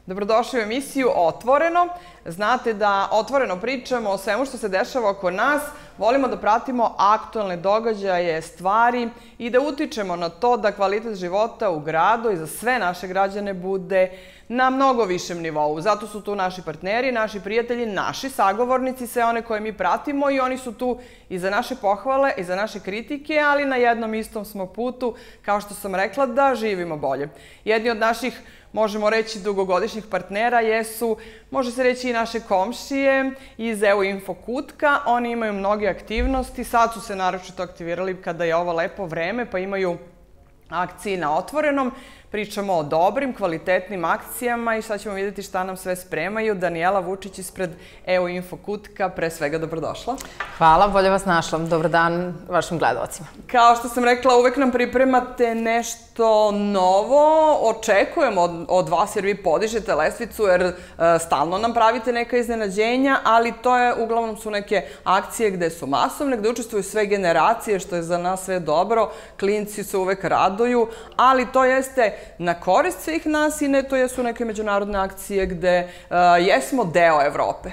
Dobrodošli u emisiju Otvoreno. Znate da otvoreno pričamo o svemu što se dešava oko nas, volimo da pratimo aktualne događaje, stvari i da utičemo na to da kvalitet života u gradu i za sve naše građane bude na mnogo višem nivou. Zato su tu naši partneri, naši prijatelji, naši sagovornici, sve one koje mi pratimo i oni su tu i za naše pohvale i za naše kritike, ali na jednom istom smo putu, kao što sam rekla, da živimo bolje. Jedni od naših, možemo reći, dugogodišnjih partnera jesu, može se reći, i naše komšije iz EU Info Kutka. Oni imaju mnoge aktivnosti, sad su se naročito aktivirali kada je ovo lepo vreme, pa imaju akcije na Otvorenom. Pričamo o dobrim, kvalitetnim akcijama i sad ćemo vidjeti šta nam sve spremaju. Danijela Vučić ispred EU Info Kutka, pre svega dobrodošla. Hvala, bolje vas našla. Dobar dan vašim gledalcima. Kao što sam rekla, uvek nam pripremate nešto novo. Očekujemo od vas jer vi podižete lestvicu, jer stalno nam pravite neka iznenađenja, ali to je, uglavnom su neke akcije gde su masovne, gde učestvuju sve generacije, što je za nas sve dobro. Klinci se uvek raduju, ali to jeste na korist svih nas i to jesu neke međunarodne akcije gde jesmo deo Evrope.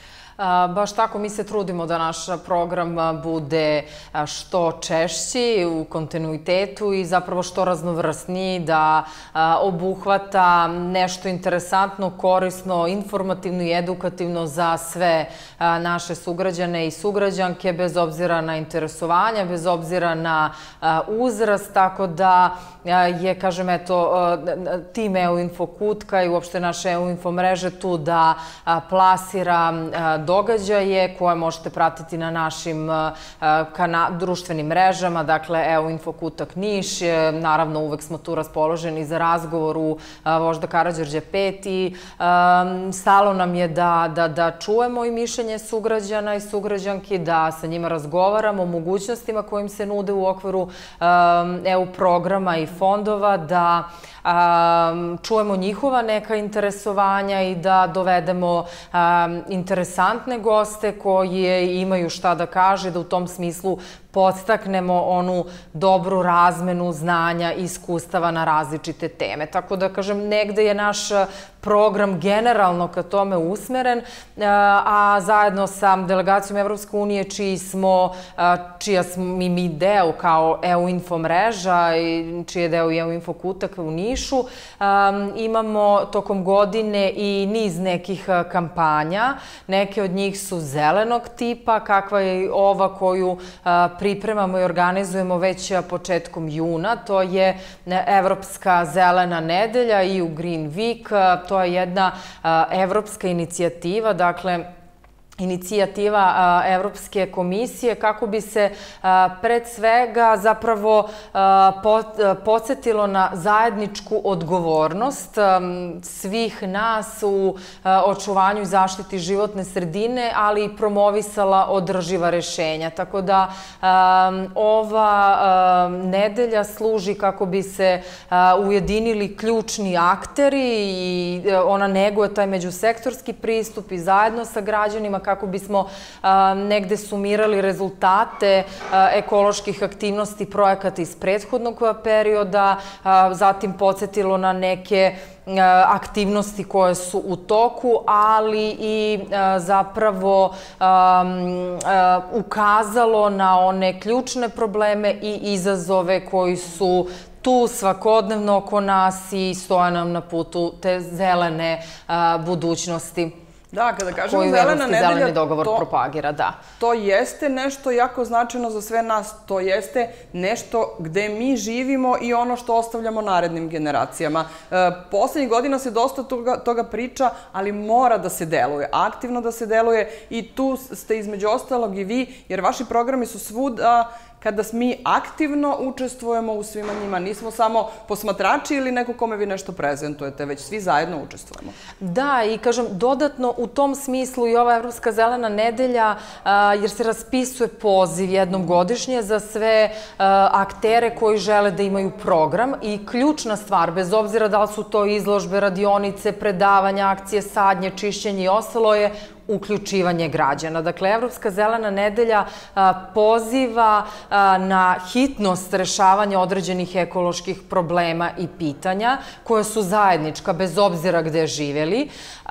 Baš tako, mi se trudimo da naš program bude što češći u kontinuitetu i zapravo što raznovrsniji, da obuhvata nešto interesantno, korisno, informativno i edukativno za sve naše sugrađane i sugrađanke, bez obzira na interesovanja, bez obzira na uzrast, tako da je, kažem, eto, tim EU Info Kutka i uopšte naše EU Info mreže tu da plasira događaje koje možete pratiti na našim društvenim mrežama, dakle EU Info Kutak Niš, naravno uvek smo tu raspoloženi za razgovor u Vožda Karađorđe 5 i stalo nam je da čujemo i mišljenje sugrađana i sugrađanki, da sa njima razgovaramo o mogućnostima kojim se nude u okviru EU programa i fondova, da čujemo njihova neka interesovanja i da dovedemo interesantne goste koji imaju šta da kaže, da u tom smislu podstaknemo onu dobru razmenu znanja i iskustava na različite teme. Tako da, kažem, negde je naš program generalno ka tome usmeren, a zajedno sa delegacijom Evropske unije, čija smo i mi deo kao EU Info mreža i čiji je deo i EU Info Kutak u Nišu, imamo tokom godine i niz nekih kampanja. Neke od njih su zelenog tipa, kakva je ova koju pripremamo i organizujemo već početkom juna. To je Evropska zelena nedelja i u Green Week. To je jedna evropska inicijativa, dakle, inicijativa Evropske komisije kako bi se pred svega zapravo podsjetilo na zajedničku odgovornost svih nas u očuvanju i zaštiti životne sredine, ali i promovisala održiva rešenja. Tako da ova nedelja služi kako bi se ujedinili ključni akteri i ona neguje taj međusektorski pristup i zajedno sa građanima kako bismo negde sumirali rezultate ekoloških aktivnosti projekata iz prethodnog perioda, zatim podsjetilo na neke aktivnosti koje su u toku, ali i zapravo ukazalo na one ključne probleme i izazove koji su tu svakodnevno oko nas i stoje nam na putu te zelene budućnosti. Da, kada kažemo zelena nedelja, zeleni dogovor propagira, da. To jeste nešto jako značajno za sve nas, to jeste nešto gde mi živimo i ono što ostavljamo narednim generacijama. Poslednjih godina se dosta toga priča, ali mora da se deluje, aktivno da se deluje i tu ste između ostalog i vi, jer vaši programi su svuda kada mi aktivno učestvujemo u svima njima. Nismo samo posmatrači ili neko kome vi nešto prezentujete, već svi zajedno učestvujemo. Da, i kažem, dodatno u tom smislu i ova Evropska zelena nedelja, jer se raspisuje poziv jednom godišnje za sve aktere koji žele da imaju program i ključna stvar, bez obzira da li su to izložbe, radionice, predavanja, akcije, sadnje, čišćenje i ostalo je uključivanje građana. Dakle, Evropska zelena nedelja poziva na hitnost rešavanja određenih ekoloških problema i pitanja koja su zajednička bez obzira gde živeli.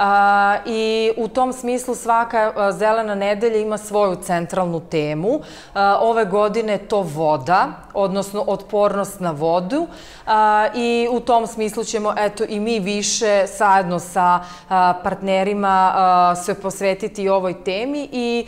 I u tom smislu svaka zelena nedelja ima svoju centralnu temu. Ove godine je to voda, odnosno otpornost na vodu, i u tom smislu ćemo i mi više zajedno sa partnerima se posvetiti ovoj temi. I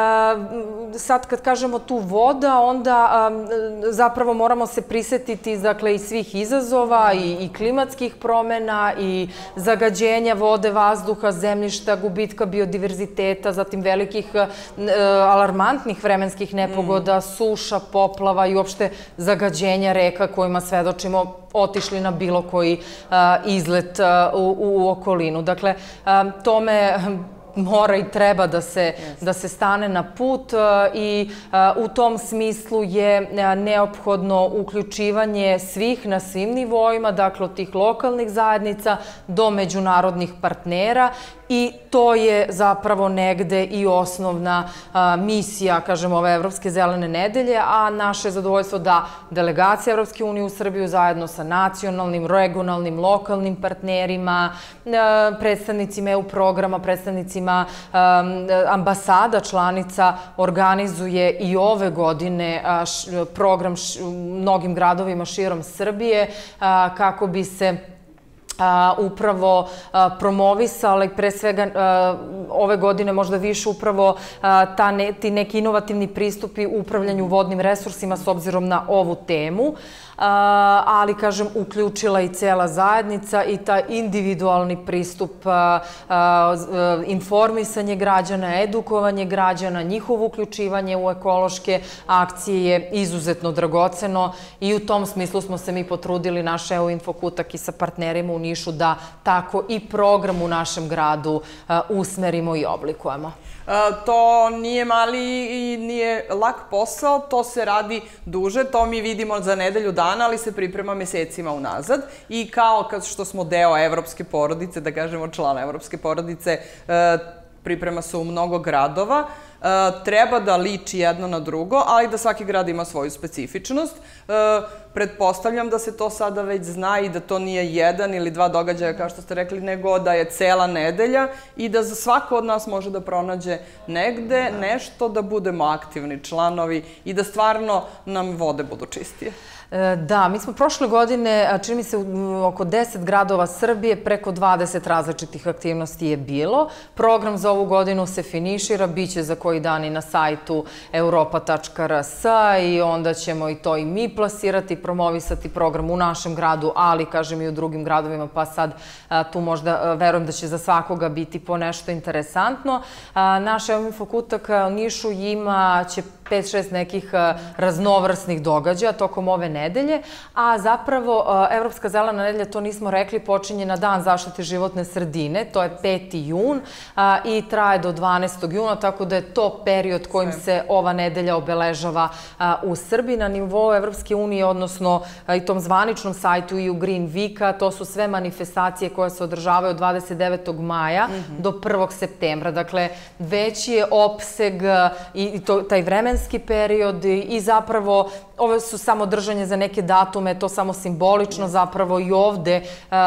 sad kad kažemo tu voda, onda zapravo moramo se prisetiti i svih izazova i klimatskih promena i zagađenja vode, vazduha, zemljišta, gubitka biodiverziteta, zatim velikih alarmantnih vremenskih nepogoda, suša, poplava i uopšte zagađenja reka kojima svedočimo, otišli na bilo koji izlet u okolinu. Dakle, tome mora i treba da se stane na put i u tom smislu je neophodno uključivanje svih na svim nivoima, dakle od tih lokalnih zajednica do međunarodnih partnera, i to je zapravo negde i osnovna misija, kažem, ove Evropske zelene nedelje, a naše zadovoljstvo da delegacija Evropske unije u Srbiju zajedno sa nacionalnim, regionalnim, lokalnim partnerima, predstavnicima EU programa, predstavnicima ambasada članica organizuje i ove godine program u mnogim gradovima širom Srbije kako bi se upravo promovisala, pre svega ove godine možda više upravo ti neki inovativni pristupi u upravljanju vodnim resursima s obzirom na ovu temu, ali, kažem, uključila i cela zajednica i taj individualni pristup, informisanje građana, edukovanje građana, njihovo uključivanje u ekološke akcije je izuzetno dragoceno i u tom smislu smo se mi potrudili, naš EU Infokutak i sa partnerima u Nišu, da tako i program u našem gradu usmerimo i oblikujemo. To nije mali i nije lak posao, to se radi duže, to mi vidimo za nedelju dana, ali se priprema mesecima unazad i kao što smo deo evropske porodice, da kažemo člana evropske porodice, priprema se u mnogo gradova, treba da liči jedno na drugo, ali da svaki grad ima svoju specifičnost. Pretpostavljam da se to sada već zna i da to nije jedan ili dva događaja, kao što ste rekli, nego da je cela nedelja i da za svako od nas može da pronađe negde nešto da budemo aktivni članovi i da stvarno nam vode budu čistije. Da, mi smo prošle godine, čini mi se oko 10 gradova Srbije, preko 20 različitih aktivnosti je bilo. Program za ovu godinu se finišira, bit će za koji dan i na sajtu europa.rs i onda ćemo i to i mi plasirati, promovisati program u našem gradu, ali, kažem, i u drugim gradovima, pa sad tu možda verujem da će za svakoga biti po nešto interesantno. Naš EU Infokutak u Nišu će 5-6 nekih raznovrsnih događaja tokom ove nedelje, a zapravo Evropska zelena nedelja, to nismo rekli, počinje na Dan zaštite životne sredine, to je 5. jun i traje do 12. juna, tako da je to period kojim se ova nedelja obeležava u Srbiji. Na nivou Evropske unije, odnosno i tom zvaničnom sajtu EU Green Weeka, to su sve manifestacije koje se održavaju od 29. maja do 1. septembra. Dakle, veći je opseg i taj vremenski period i zapravo ove su samo držanje za neke datume, to samo simbolično, zapravo i ovde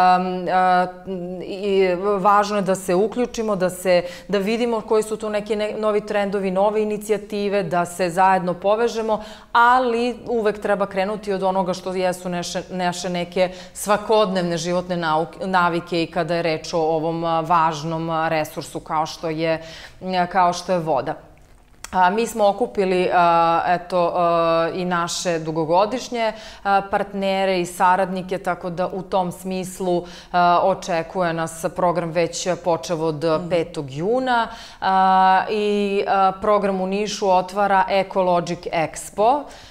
važno je da se uključimo, da vidimo koji su tu neki novi trendovi, nove inicijative, da se zajedno povežemo, ali uvek treba krenuti od onoga što jesu naše neke svakodnevne životne navike i kada je reč o ovom važnom resursu kao što je voda. Mi smo okupili i naše dugogodišnje partnere i saradnike, tako da u tom smislu očekuje nas program već počev od 5. juna i program u Nišu otvara Ecologic Expo.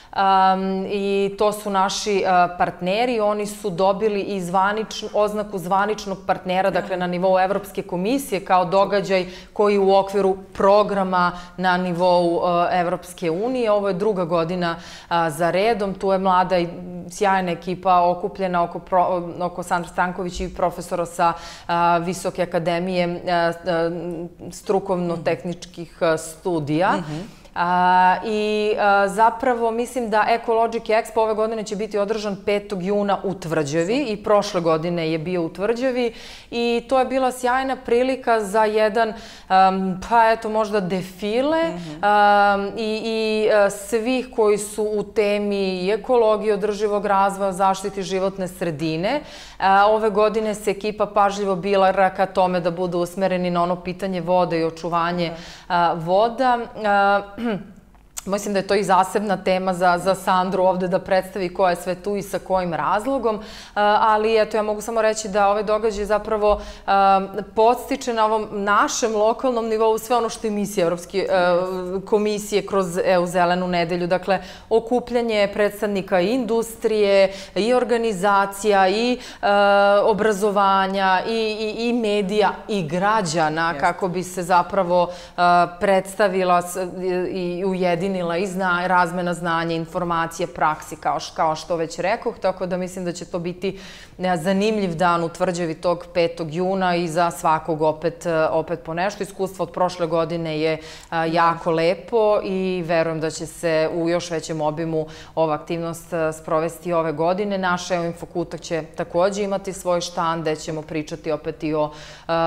i to su naši partneri. Oni su dobili i oznaku zvaničnog partnera, dakle na nivou Evropske komisije kao događaj koji u okviru programa na nivou Evropske unije. Ovo je druga godina za redom. Tu je mlada i sjajna ekipa okupljena oko Sandra Stanković i profesora sa Visoke akademije strukovno-tehničkih studija. I zapravo mislim da Ecologic Expo ove godine će biti održan 5. juna u Tvrđavi i prošle godine je bio u Tvrđavi i to je bila sjajna prilika za jedan, pa eto možda defile i svih koji su u temi ekologije, održivog razvoja, zaštiti životne sredine. Ove godine se ekipa pažljivo bila ka tome da budu usmereni na ono pitanje vode i očuvanje voda. Mislim da je to i zasebna tema za Sandru ovde da predstavi ko je sve tu i sa kojim razlogom, ali eto ja mogu samo reći da ovaj događaj zapravo podstiče na ovom našem lokalnom nivou sve ono što je misija Evropske komisije kroz EU zelenu nedelju, dakle okupljanje predstavnika i industrije i organizacija i obrazovanja i medija i građana kako bi se zapravo predstavila i ujedinila i razmena znanja, informacije, praksi, kao što već rekoh, tako da mislim da će to biti zanimljiv dan u Tvrđavi tog 5. juna i za svakog opet po nešto. Iskustvo od prošle godine je jako lepo i verujem da će se u još većem obimu ova aktivnost sprovesti ove godine. Naš Infokutak će takođe imati svoj štand gde ćemo pričati opet i o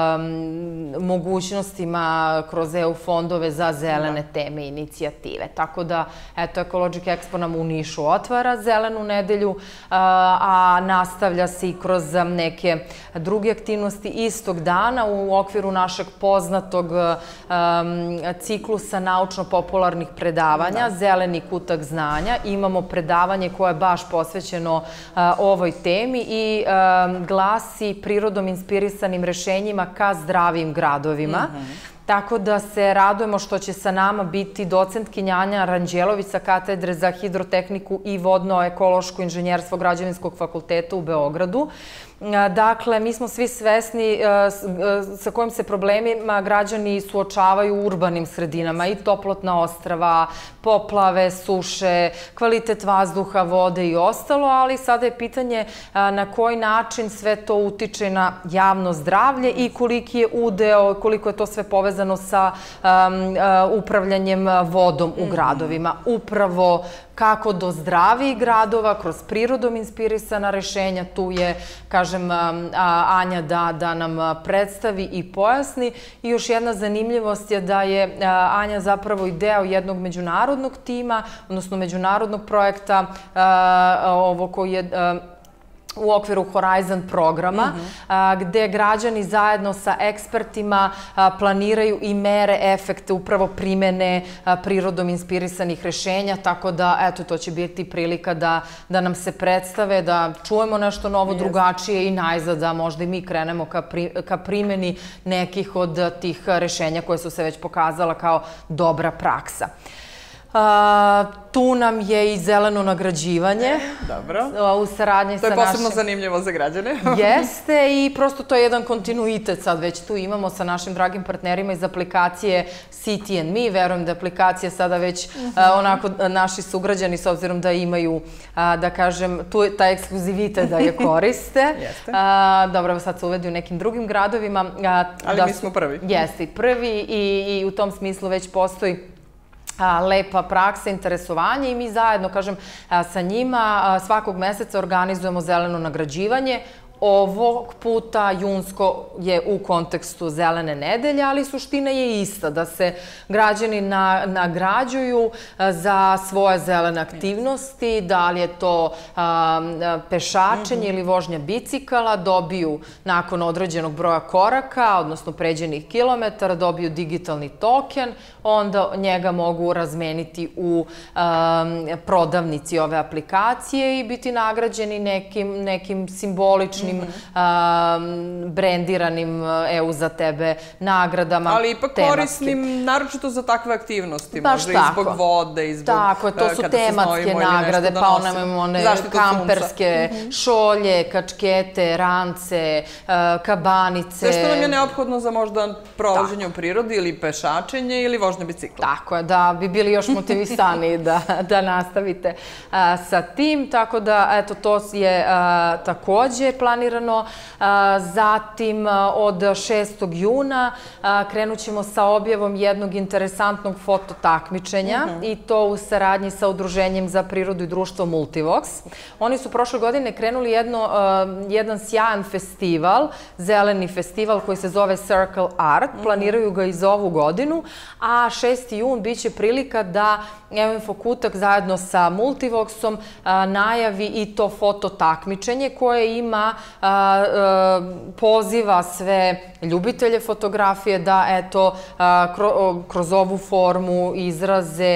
mogućnostima kroz EU fondove za zelene teme i inicijative. Tako da, eto, Ecologic Expo nam u Nišu otvara zelenu nedelju, a nastavlja se i kroz neke druge aktivnosti istog dana u okviru našeg poznatog ciklusa naučno-popularnih predavanja, Zeleni kutak znanja. Imamo predavanje koje je baš posvećeno ovoj temi i glasi prirodom inspirisanim rešenjima ka zdravijim gradovima. Tako da se radujemo što će sa nama biti docentkinja Anja Ranđelović sa katedre za hidrotehniku i vodno-ekološko inženjerstvo Građevinskog fakulteta u Beogradu. Dakle, mi smo svi svesni sa kojim se problemima građani suočavaju u urbanim sredinama i toplotna ostrava, poplave, suše, kvalitet vazduha, vode i ostalo, ali sada je pitanje na koji način sve to utiče na javno zdravlje i koliki je udeo, koliko je to sve povezano sa upravljanjem vodom u gradovima. Upravo kako do zdravijih gradova, kroz prirodom inspirisana rešenja, tu je, kažem, Anja da nam predstavi i pojasni. I još jedna zanimljivost je da je Anja zapravo i deo jednog međunarodnog tima, odnosno međunarodnog projekta ovo koji je u okviru Horizon programa, gde građani zajedno sa ekspertima planiraju i mere efekte upravo primene prirodom inspirisanih rešenja, tako da, eto, to će biti prilika da nam se predstave, da čujemo nešto novo, drugačije i najzad da možda i mi krenemo ka primeni nekih od tih rešenja koje su se već pokazala kao dobra praksa. Tu nam je i zeleno nagrađivanje. Dobro. U saradnji sa našim... To je posebno zanimljivo za građane. Jeste i prosto to je jedan kontinuitet sad već tu imamo sa našim dragim partnerima iz aplikacije City&Me. Verujem da aplikacije sada već onako naši sugrađani s obzirom da imaju, da kažem, tu je taj ekskluzivitet da je koriste. Jeste. Dobro, sad se uvedi u nekim drugim gradovima. Ali mi smo prvi. Jeste, prvi i u tom smislu već postoji lepa praksa, interesovanje i mi zajedno, kažem, sa njima svakog meseca organizujemo zeleno nagrađivanje. Ovog puta junsko je u kontekstu zelene nedelje, ali suština je ista, da se građani nagrađuju za svoje zelene aktivnosti, da li je to pešačenje ili vožnja bicikala, dobiju nakon određenog broja koraka, odnosno pređenih kilometara, dobiju digitalni token, onda njega mogu razmeniti u prodavnici ove aplikacije i biti nagrađeni nekim simboličnim različnim brendiranim EU za tebe nagradama. Ali ipak korisnim, naročito za takve aktivnosti. Baš možda i zbog vode, i zbog tako je, to su tematske nagrade, pa onda imamo one kamperske šolje, kačkete, rance, kabanice. Sve što nam je neophodno za možda provođenje u prirodi ili pešačenje ili vožnje bicikla. Tako je, da bi bili još motivisaniji da nastavite sa tim, tako da eto to je takođe planirano. Zatim od 6. juna krenut ćemo sa objavom jednog interesantnog fototakmičenja i to u saradnji sa Udruženjem za prirodu i društvo Multivox. Oni su prošle godine krenuli jedan sjajan festival, zeleni festival koji se zove Circle Art. Planiraju ga i za ovu godinu, a 6. jun biće prilika da MFO Kutak zajedno sa Multivoxom najavi i to fototakmičenje koje ima, poziva sve ljubitelje fotografije da eto kroz ovu formu izraze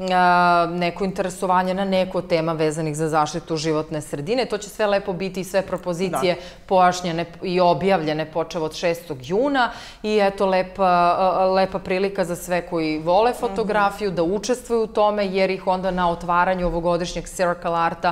neko interesovanje na neko tema vezanih za zaštitu životne sredine. To će sve lepo biti i sve propozicije pojašnjene i objavljene počev od 6. juna i eto lepa prilika za sve koji vole fotografiju da učestvuju u tome jer ih onda na otvaranju ovogodišnjeg Circle Arta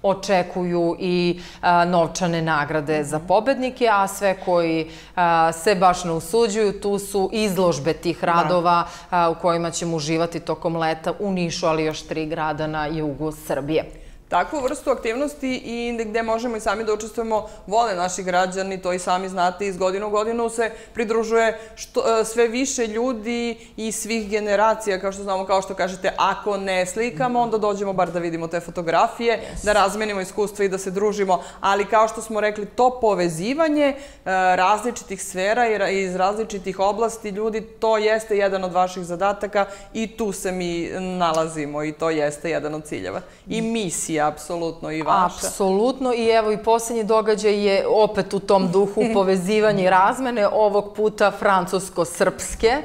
očekuju i novčane nagrade za pobednike, a sve koji se baš ne usuđuju, tu su izložbe tih radova u kojima ćemo uživati tokom leta u Nišu, ali još 3 grada na jugu Srbije. Takvu vrstu aktivnosti i gde možemo i sami da učestvujemo vole naši građani, to i sami znate, iz godine u godinu se pridružuje sve više ljudi i svih generacija, kao što znamo, kao što kažete, ako ne slikamo, onda dođemo bar da vidimo te fotografije, da razmenimo iskustva i da se družimo, ali kao što smo rekli, to povezivanje različitih sfera i iz različitih oblasti ljudi, to jeste jedan od vaših zadataka i tu se mi nalazimo i to jeste jedan od ciljeva. I misija apsolutno i vaša. Apsolutno i evo i posljednji događaj je opet u tom duhu povezivanja i razmene, ovog puta francusko-srpske.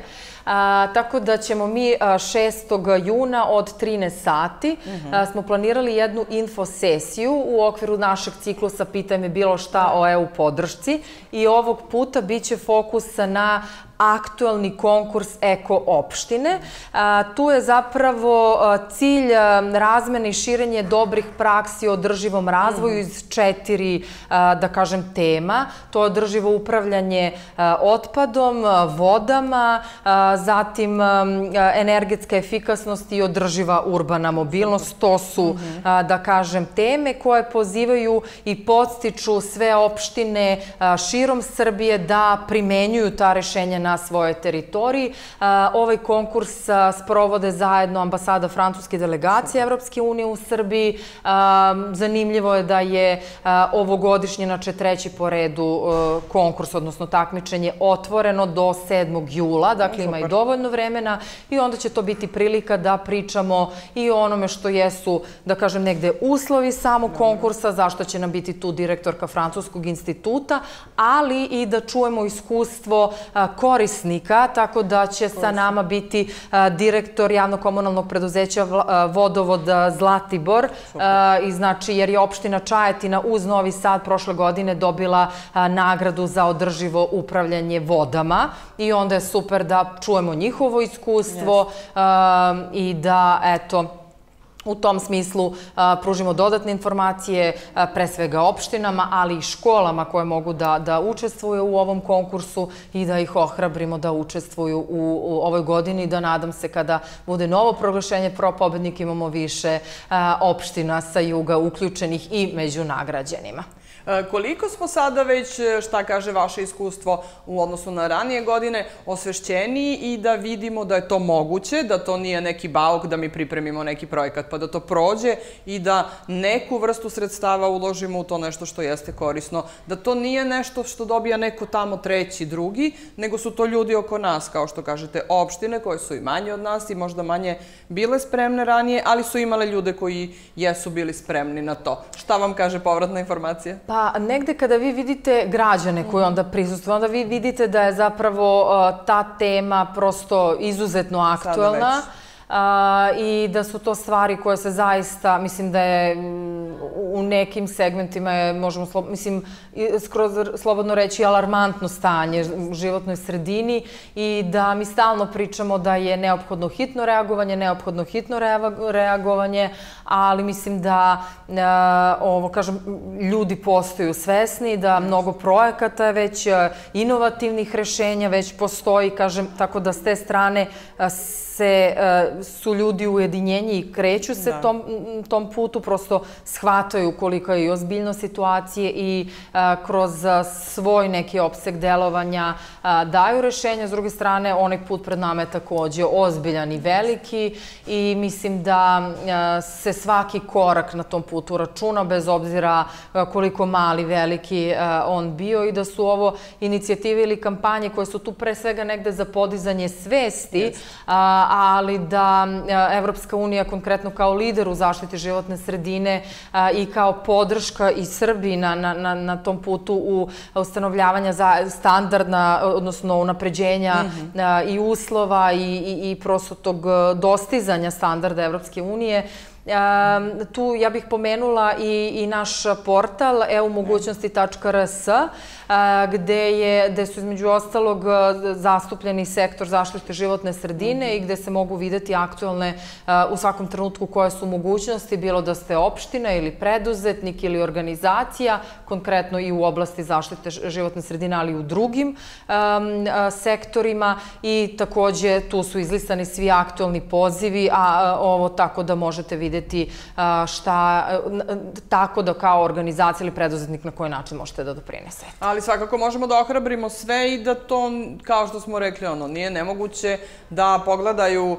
Tako da ćemo mi 6. juna od 13 sati smo planirali jednu infosesiju u okviru našeg ciklusa Pitaj me bilo šta o EU podršci i ovog puta bit će fokus na aktuelni konkurs Eko opštine. Tu je zapravo cilj razmene i širenje dobrih praksi o održivom razvoju iz 4, da kažem, tema. To je održivo upravljanje otpadom, vodama, zatim energetska efikasnost i održiva urbana mobilnost. To su, da kažem, teme koje pozivaju i podstiču sve opštine širom Srbije da primenjuju ta rešenja na svojoj teritoriji. Ovaj konkurs sprovode zajedno ambasada francuske delegacije Evropske unije u Srbiji. Zanimljivo je da je ovogodišnje, znači 3. po redu konkurs, odnosno takmičenje, otvoreno do 7. jula, dakle ima i dovoljno vremena i onda će to biti prilika da pričamo i o onome što jesu, da kažem, negde uslovi samog konkursa, zašto će nam biti tu direktorka Francuskog instituta, ali i da čujemo iskustvo korisnika, tako da će sa nama biti direktor javno-komunalnog preduzeća Vodovod Zlatibor, znači jer je opština Čajetina uz Novi Sad prošle godine dobila nagradu za održivo upravljanje vodama i onda je super da čujemo njihovo iskustvo i da, eto, u tom smislu pružimo dodatne informacije pre svega opštinama, ali i školama koje mogu da učestvuju u ovom konkursu i da ih ohrabrimo da učestvuju u ovoj godini i da nadam se kada bude novo proglašenje pobednika imamo više opština sa juga uključenih i među nagrađenima. Koliko smo sada već, šta kaže vaše iskustvo u odnosu na ranije godine, osvešćeniji i da vidimo da je to moguće, da to nije neki bauk da mi pripremimo neki projekat pa da to prođe i da neku vrstu sredstava uložimo u to nešto što jeste korisno, da to nije nešto što dobija neko tamo treći, drugi, nego su to ljudi oko nas, kao što kažete, opštine koje su i manje od nas i možda manje bile spremne ranije, ali su imale ljude koji jesu bili spremni na to. Šta vam kaže povratna informacija? Pa negde kada vi vidite građane koji onda prisustvuju, onda vi vidite da je zapravo ta tema prosto izuzetno aktuelna i da su to stvari koje se zaista, mislim da je u u nekim segmentima je, možemo, mislim, skroz slobodno reći, alarmantno stanje u životnoj sredini i da mi stalno pričamo da je neophodno hitno reagovanje, ali mislim da, kažem, ljudi postaju svesni, da mnogo projekata je već, inovativnih rešenja već postoji, kažem, tako da s te strane su ljudi ujedinjenji i kreću se tom putu, prosto shvataju koliko je i ozbiljno situacije i kroz svoj neki opseg delovanja daju rešenja. S druge strane, onaj put pred nama je takođe ozbiljan i veliki i mislim da se svaki korak na tom putu računa, bez obzira koliko mali, veliki on bio, i da su ovo inicijative ili kampanje koje su tu pre svega negde za podizanje svesti, ali da Evropska unija konkretno kao lider u zaštiti životne sredine i kao podrška i Srbiji na tom putu u ustanovljavanja standarda, odnosno unapređenja i uslova i prosto tog dostizanja standarda Evropske unije. Tu ja bih pomenula i naš portal eumogućnosti.rs gde su između ostalog zastupljeni sektor zaštite životne sredine i gde se mogu videti aktualne u svakom trenutku koje su mogućnosti, bilo da ste opština ili preduzetnik ili organizacija, konkretno i u oblasti zaštite životne sredine, ali i u drugim sektorima, i takođe tu su izlistani svi aktualni pozivi, a ovo tako da možete videti tako da kao organizacija ili preduzetnik na koji način možete da doprinesete. Ali svakako možemo da ohrabrimo sve i da to, kao što smo rekli, nije nemoguće da pogledaju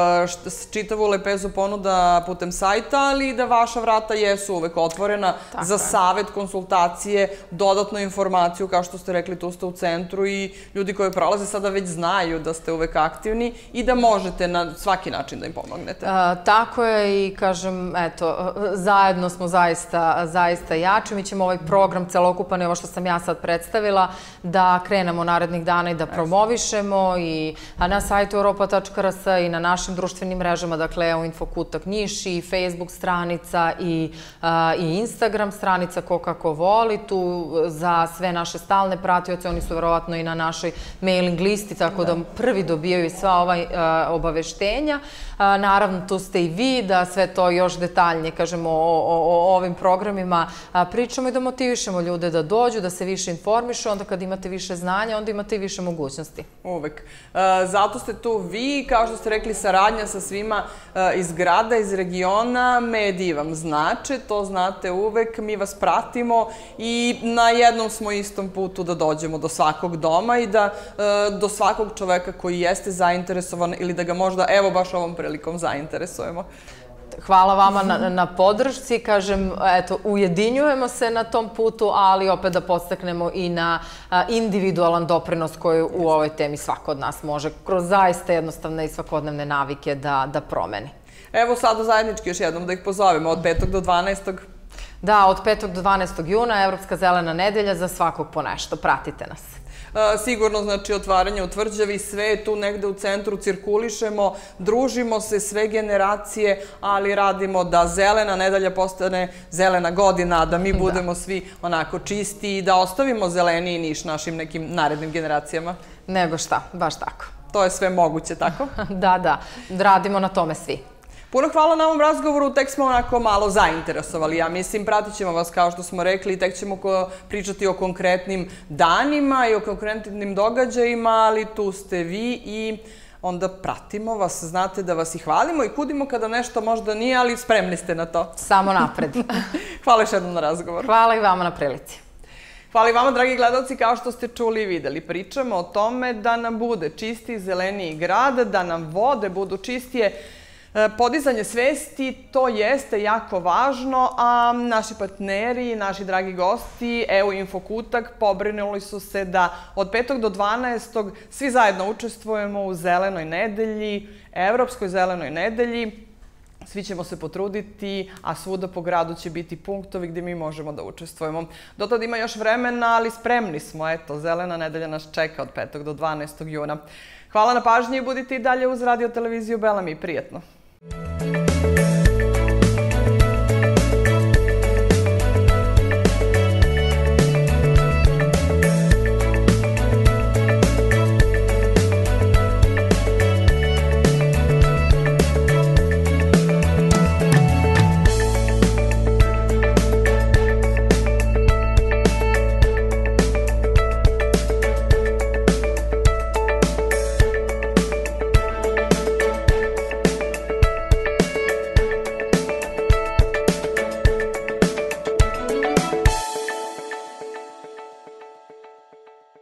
čitavu lepezu ponuda putem sajta, ali i da vaša vrata jesu uvek otvorena za savet, konsultacije, dodatnu informaciju, kao što ste rekli, tu ste u centru i ljudi koji prolaze sada već znaju da ste uvek aktivni i da možete na svaki način da im pomognete. Tako je i kažem, eto, zajedno smo zaista jači. Mi ćemo ovaj program celokupan i ovo što sam ja sad predstavila da krenemo narednih dana i da promovišemo i na sajtu europa.rs i na našim društvenim mrežama, dakle Evo Info Kutak Niš i Facebook stranica i Instagram stranica, ko kako voli. Tu za sve naše stalne pratioce, oni su verovatno i na našoj mailing listi, tako da prvi dobijaju sva ova obaveštenja. Naravno, tu ste i vi, da sve to još detaljnije, kažemo, o ovim programima pričamo i da motivišemo ljude da dođu, da se više informišu. Onda kad imate više znanja, onda imate i više mogućnosti. Uvek. Zato ste tu vi, kao što ste rekli, saradnja sa svima iz grada, iz regiona, mediji vam znače, to znate uvek, mi vas pratimo i na jednom smo istom putu da dođemo do svakog doma i da do svakog čoveka koji jeste zainteresovan ili da ga možda, evo, baš ovom prilikom zainteresujemo. Hvala vama na podršci, kažem, eto, ujedinjujemo se na tom putu, ali opet da podstaknemo i na individualan doprinos koji u ovoj temi svako od nas može kroz zaista jednostavne i svakodnevne navike da promeni. Evo sada zajednički još jednom da ih pozovemo od 5. do 12. Da, od 5. do 12. juna, Evropska zelena nedelja, za svakog po nešto. Pratite nas. Sigurno, znači, otvaranje u Tvrđavi, sve je tu negde u centru, cirkulišemo, družimo se, sve generacije, ali radimo da zelena nedelja postane zelena godina, da mi budemo svi onako čisti i da ostavimo zeleniji Niš našim nekim narednim generacijama. Nego šta, baš tako. To je sve moguće, tako? Da, radimo na tome svi. Puno hvala na ovom razgovoru, tek smo onako malo zainteresovali, ja mislim, pratit ćemo vas kao što smo rekli i tek ćemo pričati o konkretnim danima i o konkretnim događajima, ali tu ste vi i onda pratimo vas, znate da vas i hvalimo i kudimo kada nešto možda nije, ali spremni ste na to. Samo napred. Hvala još jednom na razgovor. Hvala i vama na prilici. Hvala i vama, dragi gledalci, kao što ste čuli i videli. Pričamo o tome da nam bude čistiji, zeleniji grad, da nam vode budu čistije. Podizanje svesti, to jeste jako važno, a naši partneri, naši dragi gosti, Evo Info Kutak, pobrinuli su se da od 5. do 12. svi zajedno učestvujemo u Zelenoj nedelji, Evropskoj zelenoj nedelji. Svi ćemo se potruditi, a svuda po gradu će biti punktovi gde mi možemo da učestvujemo. Do tada ima još vremena, ali spremni smo. Eto, Zelena nedelja nas čeka od 5. do 12. juna. Hvala na pažnji i budite i dalje uz radio televiziju Belami. Prijetno!